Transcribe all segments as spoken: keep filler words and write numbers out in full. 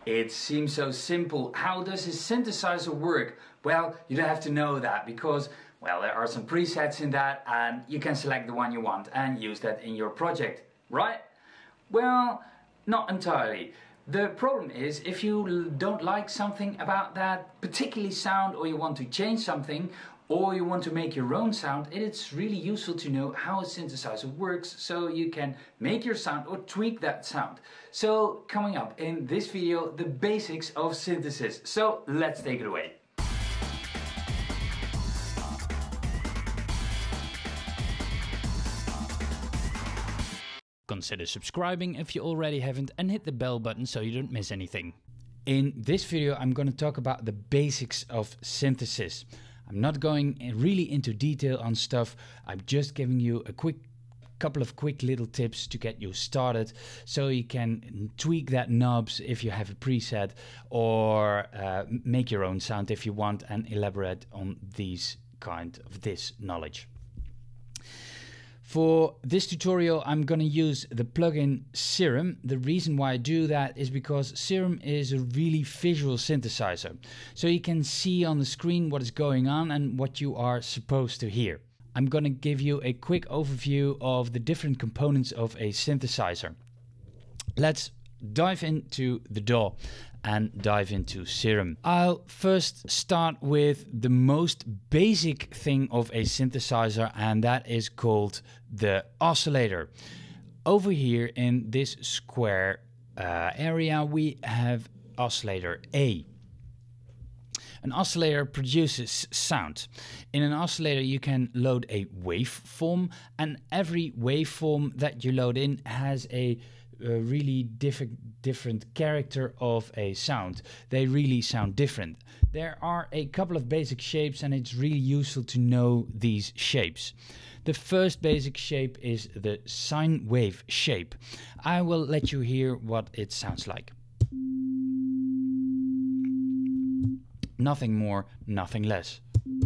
It seems so simple. How does a synthesizer work? Well, you don't have to know that because, well, there are some presets in that and you can select the one you want and use that in your project, right? Well, not entirely. The problem is if you don't like something about that particular sound, or you want to change something, or you want to make your own sound, it's really useful to know how a synthesizer works so you can make your sound or tweak that sound. So coming up in this video, the basics of synthesis. So let's take it away. Consider subscribing if you already haven't and hit the bell button so you don't miss anything. In this video I'm going to talk about the basics of synthesis. I'm not going really into detail on stuff. I'm just giving you a quick couple of quick little tips to get you started so you can tweak that knobs if you have a preset, or uh, make your own sound if you want and elaborate on these kind of this knowledge. For this tutorial I'm going to use the plugin Serum. The reason why I do that is because Serum is a really visual synthesizer. So you can see on the screen what is going on and what you are supposed to hear. I'm going to give you a quick overview of the different components of a synthesizer. Let's dive into the D A W and dive into Serum. I'll first start with the most basic thing of a synthesizer, and that is called the oscillator. Over here in this square uh, area we have oscillator A. An oscillator produces sound. In an oscillator you can load a waveform, and every waveform that you load in has a a really different different character of a sound. They really sound different. There are a couple of basic shapes and it's really useful to know these shapes. The first basic shape is the sine wave shape. I will let you hear what it sounds like. Nothing more, nothing less.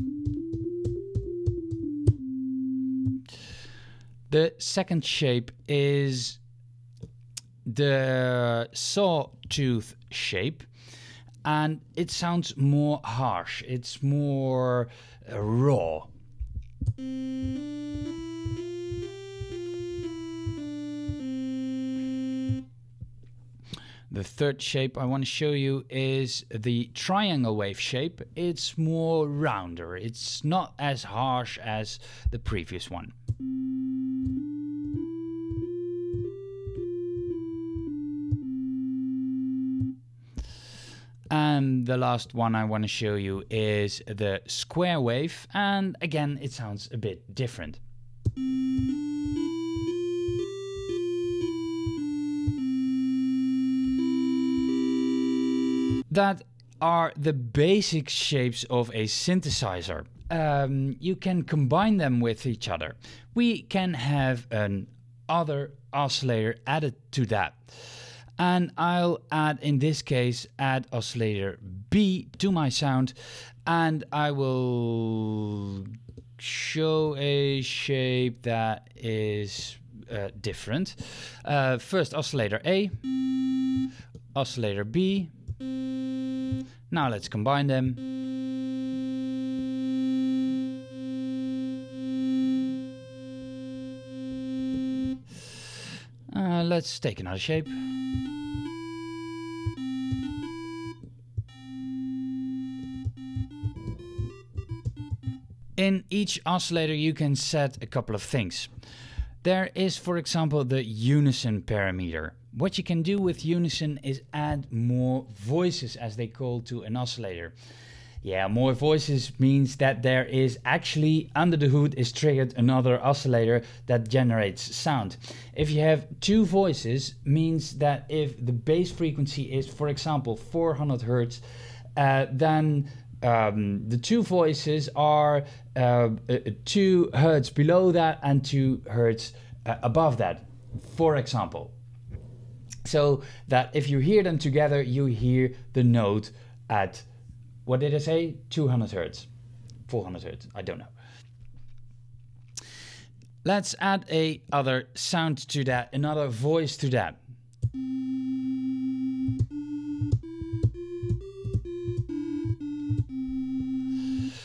The second shape is the sawtooth shape, and it sounds more harsh, it's more uh, raw. The third shape I want to show you is the triangle wave shape. It's more rounder, it's not as harsh as the previous one. And the last one I want to show you is the square wave, and again it sounds a bit different. That are the basic shapes of a synthesizer. Um, you can combine them with each other. We can have an other oscillator added to that. And I'll add, in this case, add oscillator B to my sound, and I will show a shape that is uh, different. Uh, first oscillator A, oscillator B. Now let's combine them. Uh, let's take another shape. In each oscillator you can set a couple of things. There is, for example, the unison parameter. What you can do with unison is add more voices, as they call, to an oscillator. Yeah, more voices means that there is actually under the hood is triggered another oscillator that generates sound. If you have two voices, means that if the bass frequency is, for example, four hundred hertz, uh, then Um, the two voices are uh, two hertz below that and two hertz uh, above that, for example. So that if you hear them together, you hear the note at, what did I say? two hundred hertz, four hundred hertz, I don't know. Let's add a other sound to that, another voice to that.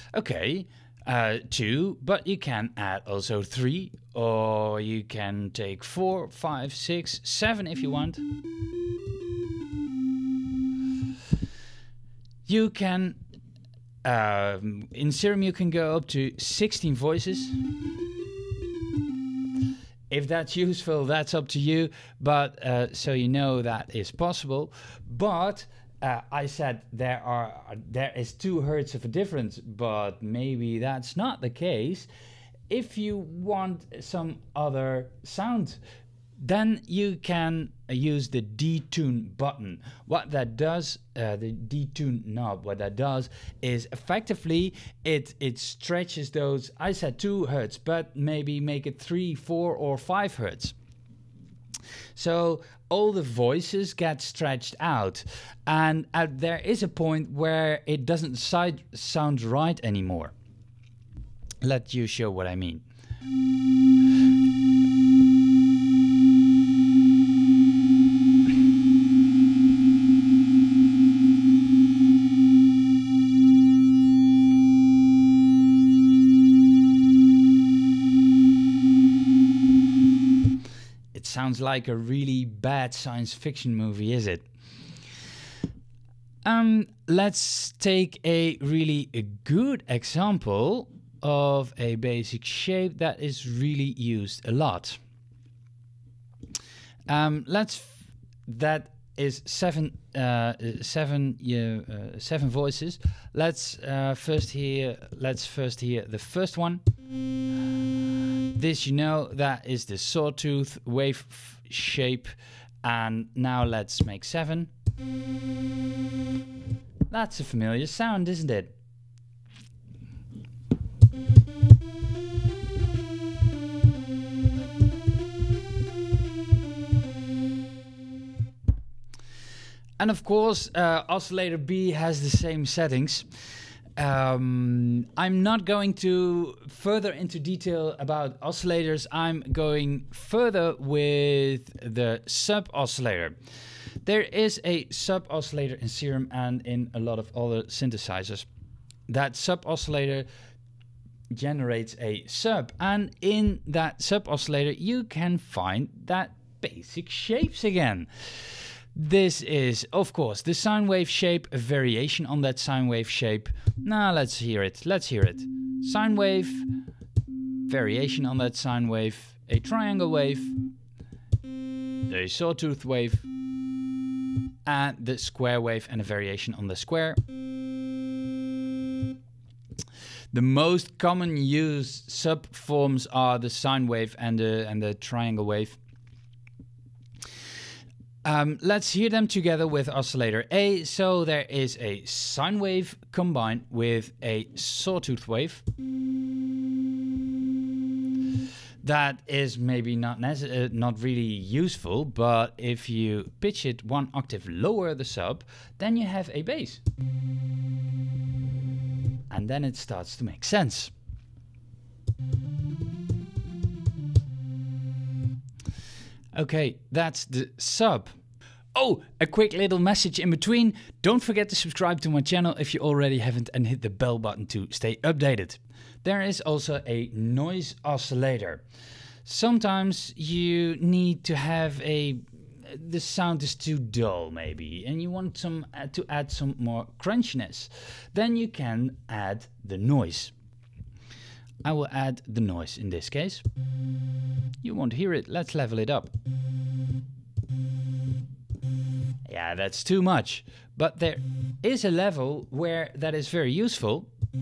Okay, uh, two, but you can add also three, or you can take four, five, six, seven if you want. You can, um, in Serum you can go up to sixteen voices. If that's useful, that's up to you, but uh, so you know that is possible. But uh, I said there are there is two hertz of a difference, but maybe that's not the case. If you want some other sound, then you can use the detune button. What that does, uh, the detune knob, what that does is effectively it it stretches those. I said two hertz, but maybe make it three, four, or five hertz. So all the voices get stretched out, and uh, there is a point where it doesn't side sound right anymore. Let you show what I mean. Sounds like a really bad science fiction movie, is it? Um, let's take a really a good example of a basic shape that is really used a lot. Um, let's that is seven uh, seven uh, uh, seven voices. Let's uh, first hear let's first hear the first one. This, you know, that is the sawtooth wave shape. And now let's make seven. That's a familiar sound, isn't it? And of course, uh, oscillator B has the same settings. Um, I'm not going to further into detail about oscillators. I'm going further with the sub oscillator. There is a sub oscillator in Serum and in a lot of other synthesizers. That sub oscillator generates a sub, and in that sub oscillator you can find that basic shapes again. This is, of course, the sine wave shape, a variation on that sine wave shape. Now let's hear it, let's hear it. Sine wave, variation on that sine wave, a triangle wave, a sawtooth wave, and the square wave and a variation on the square. The most common used subforms are the sine wave and the, and the triangle wave. Um, let's hear them together with oscillator A. So there is a sine wave combined with a sawtooth wave. That is maybe not uh, not really useful, but if you pitch it one octave lower the sub, then you have a bass. And then it starts to make sense. Okay, that's the sub. Oh, a quick little message in between. Don't forget to subscribe to my channel if you already haven't, and hit the bell button to stay updated. There is also a noise oscillator. Sometimes you need to have a... the sound is too dull maybe, and you want some uh, to add some more crunchiness. Then you can add the noise. I will add the noise in this case. You won't hear it. Let's level it up. Yeah, that's too much. But there is a level where that is very useful.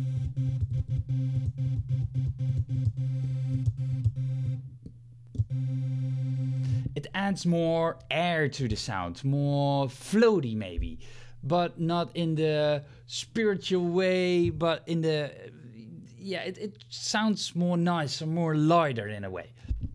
It adds more air to the sound, more floaty maybe, but not in the spiritual way, but in the... yeah, it, it sounds more nice or more lighter in a way.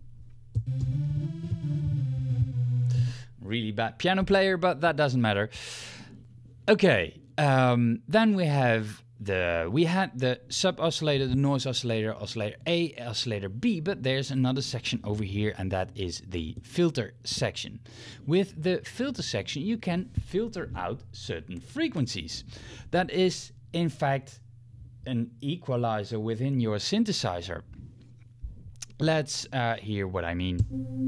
Really bad piano player, but that doesn't matter. Okay, um, then we have the we had the sub oscillator, the noise oscillator, oscillator A, oscillator B, but there's another section over here, and that is the filter section. With the filter section, you can filter out certain frequencies. That is, in fact, an equalizer within your synthesizer. Let's uh, hear what I mean.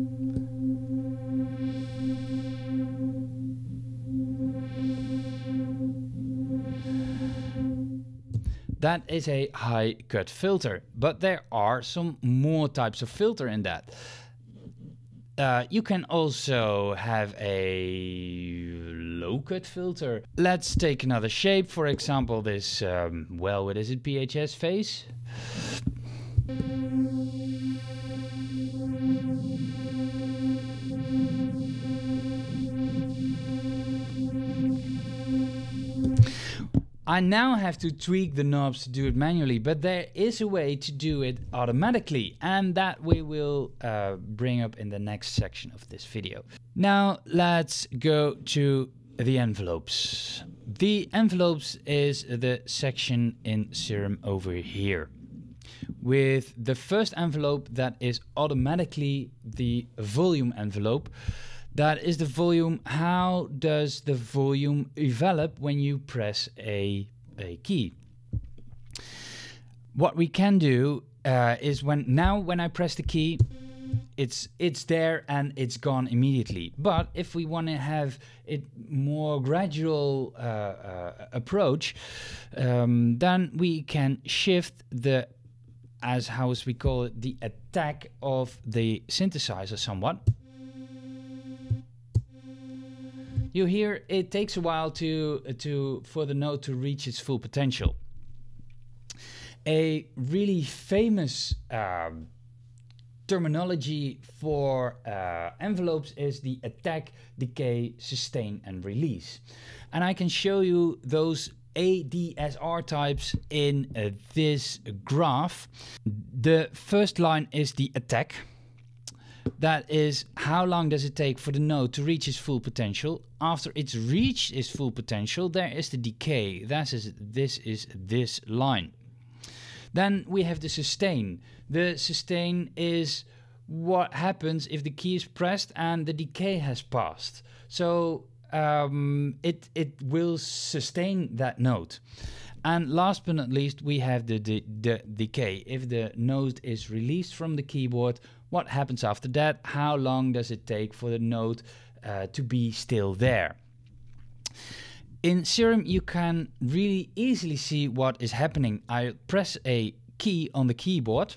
That is a high cut filter, but there are some more types of filter in that. Uh, you can also have a low cut filter. Let's take another shape, for example this, um, well, what is it, P H S phase? I now have to tweak the knobs to do it manually, but there is a way to do it automatically, and that we will uh, bring up in the next section of this video. Now let's go to the envelopes. The envelopes is the section in Serum over here, with the first envelope that is automatically the volume envelope. That is the volume. How does the volume develop when you press a, a key? What we can do uh, is when now when I press the key, it's it's there and it's gone immediately. But if we want to have it more gradual uh, uh, approach, um, then we can shift the, as how as we call it, the attack of the synthesizer somewhat. You hear it takes a while to to for the note to reach its full potential. A really famous um, terminology for uh, envelopes is the attack, decay, sustain, and release. And I can show you those A D S R types in uh, this graph. The first line is the attack. That is, how long does it take for the note to reach its full potential? After it's reached its full potential, there is the decay. That is, this is this line. Then we have the sustain. The sustain is what happens if the key is pressed and the decay has passed. So um, it, it will sustain that note. And last but not least, we have the, the, the decay. If the note is released from the keyboard, what happens after that? How long does it take for the note uh, to be still there? In Serum, you can really easily see what is happening. I press a key on the keyboard.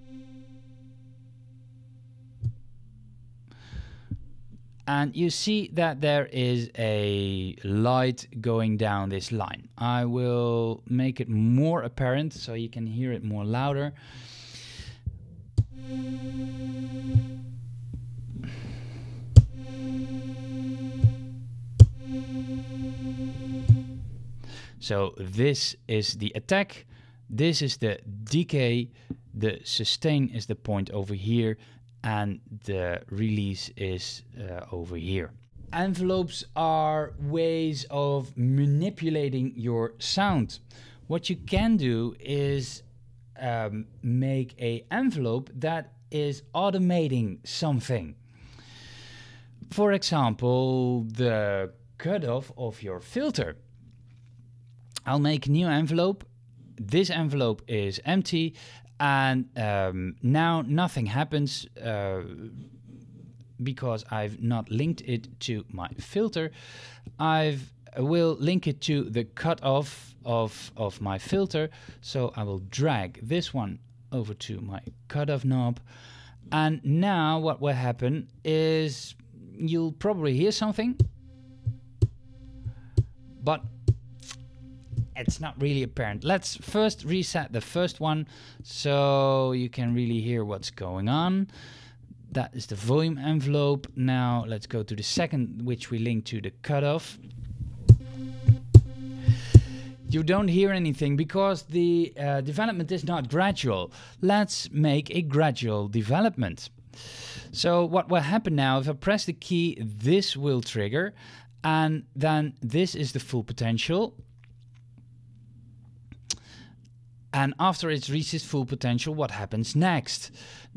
And you see that there is a light going down this line. I will make it more apparent so you can hear it more louder. So this is the attack, this is the decay, the sustain is the point over here, and the release is uh, over here. Envelopes are ways of manipulating your sound. What you can do is um, make an envelope that is automating something. For example, the cutoff of your filter. I'll make a new envelope. This envelope is empty, and um, now nothing happens uh, because I've not linked it to my filter. I've I will link it to the cutoff of of my filter. So I will drag this one over to my cutoff knob, and now what will happen is you'll probably hear something, but it's not really apparent. Let's first reset the first one so you can really hear what's going on. That is the volume envelope. Now let's go to the second, which we link to the cutoff. You don't hear anything because the uh, development is not gradual. Let's make a gradual development. So what will happen now, if I press the key, this will trigger, and then this is the full potential. And after it reaches full potential, what happens next?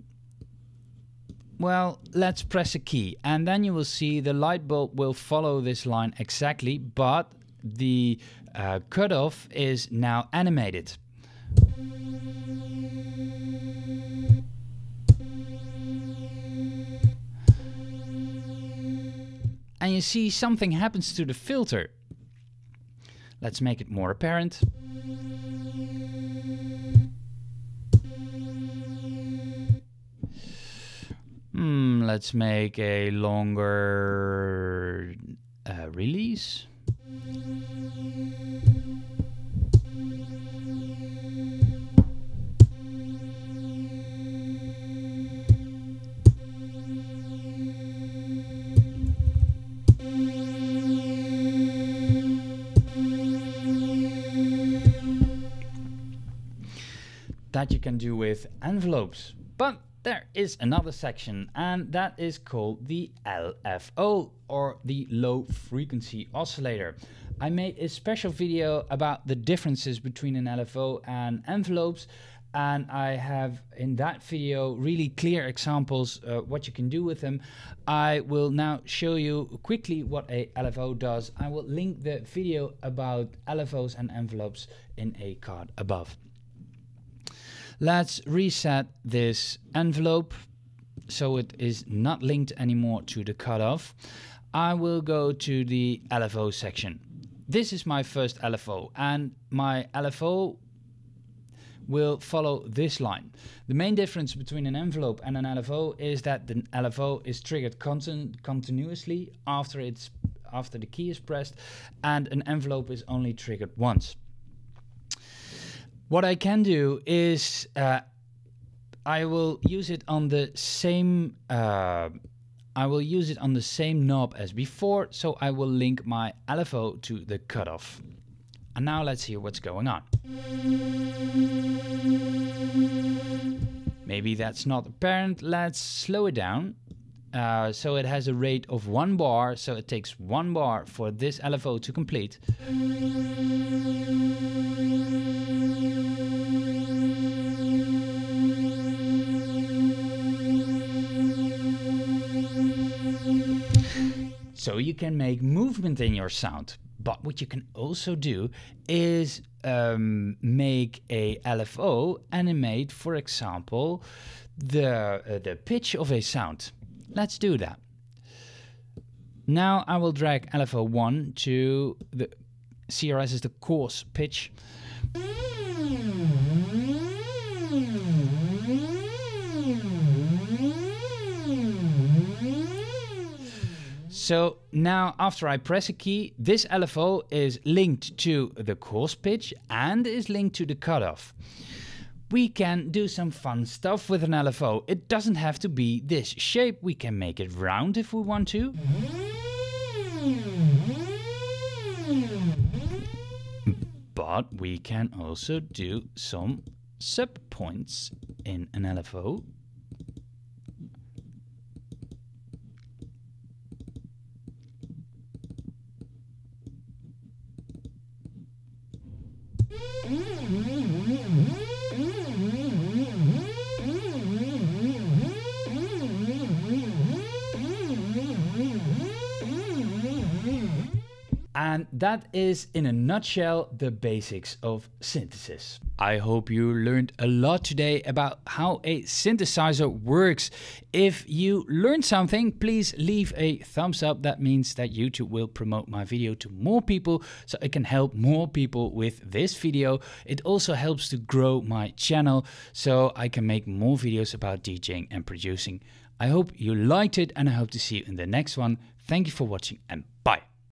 Well, let's press a key, and then you will see the light bulb will follow this line exactly, but the uh, cutoff is now animated. And you see something happens to the filter. Let's make it more apparent. Hmm, let's make a longer uh, release. That you can do with envelopes. But there is another section, and that is called the L F O, or the low frequency oscillator. I made a special video about the differences between an L F O and envelopes, and I have in that video really clear examples uh, what you can do with them. I will now show you quickly what a L F O does. I will link the video about L F Os and envelopes in a card above. Let's reset this envelope so it is not linked anymore to the cutoff. I will go to the L F O section. This is my first L F O, and my L F O will follow this line. The main difference between an envelope and an L F O is that the L F O is triggered continu continuously after it's after the key is pressed, and an envelope is only triggered once. What I can do is uh, I will use it on the same uh, I will use it on the same knob as before, so I will link my L F O to the cutoff. And now let's hear what's going on. Maybe that's not apparent. Let's slow it down. Uh, so it has a rate of one bar, so it takes one bar for this L F O to complete. So you can make movement in your sound. But what you can also do is um, make a L F O animate, for example, the, uh, the pitch of a sound. Let's do that. Now I will drag L F O one to the C R S is the coarse pitch. So now after I press a key, this L F O is linked to the coarse pitch and is linked to the cutoff. We can do some fun stuff with an L F O. It doesn't have to be this shape. We can make it round if we want to. But we can also do some sub points in an L F O. And that is, in a nutshell, the basics of synthesis. I hope you learned a lot today about how a synthesizer works. If you learned something, please leave a thumbs up. That means that YouTube will promote my video to more people, so it can help more people with this video. It also helps to grow my channel, so I can make more videos about DJing and producing. I hope you liked it, and I hope to see you in the next one. Thank you for watching, and bye.